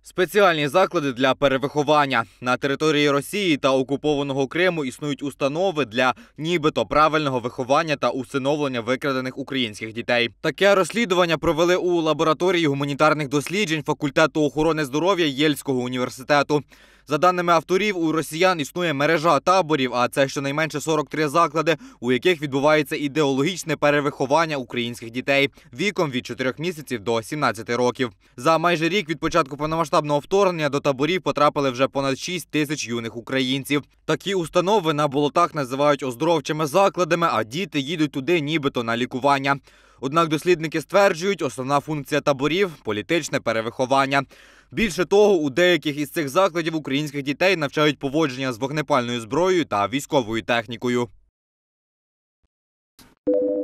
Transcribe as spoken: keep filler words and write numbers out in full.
Спеціальні заклади для перевиховання. На території Росії та окупованого Криму існують установи для нібито правильного виховання та усиновлення викрадених українських дітей. Таке розслідування провели у лабораторії гуманітарних досліджень факультету охорони здоров'я Єльського університету. За даними авторів, у росіян існує мережа таборів, а це щонайменше сорок три заклади, у яких відбувається ідеологічне перевиховання українських дітей віком від чотирьох місяців до сімнадцяти років. За майже рік від початку повномасштабного вторгнення до таборів потрапили вже понад шість тисяч юних українців. Такі установи на болотах називають оздоровчими закладами, а діти їдуть туди нібито на лікування. Однак дослідники стверджують, основна функція таборів – політичне перевиховання. Більше того, у деяких із цих закладів українських дітей навчають поводження з вогнепальною зброєю та військовою технікою.